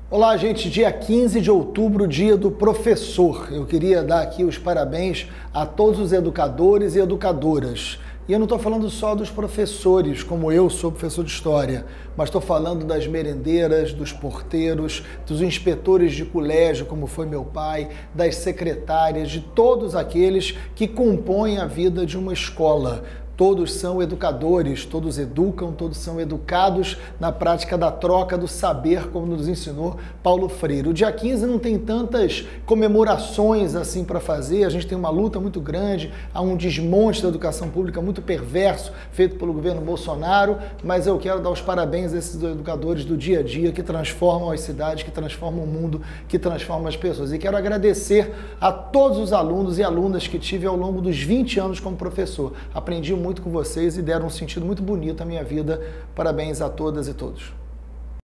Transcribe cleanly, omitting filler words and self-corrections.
Olá, gente. Dia 15 de outubro, dia do professor. Eu queria dar aqui os parabéns a todos os educadores e educadoras. E eu não estou falando só dos professores, como eu sou professor de história, mas estou falando das merendeiras, dos porteiros, dos inspetores de colégio, como foi meu pai, das secretárias, de todos aqueles que compõem a vida de uma escola. Todos são educadores, todos educam, todos são educados na prática da troca do saber, como nos ensinou Paulo Freire. O dia 15 não tem tantas comemorações assim para fazer, a gente tem uma luta muito grande, há um desmonte da educação pública muito perverso, feito pelo governo Bolsonaro, mas eu quero dar os parabéns a esses educadores do dia a dia que transformam as cidades, que transformam o mundo, que transformam as pessoas. E quero agradecer a todos os alunos e alunas que tive ao longo dos 20 anos como professor. Aprendi muito com vocês e deram um sentido muito bonito à minha vida. Parabéns a todas e todos.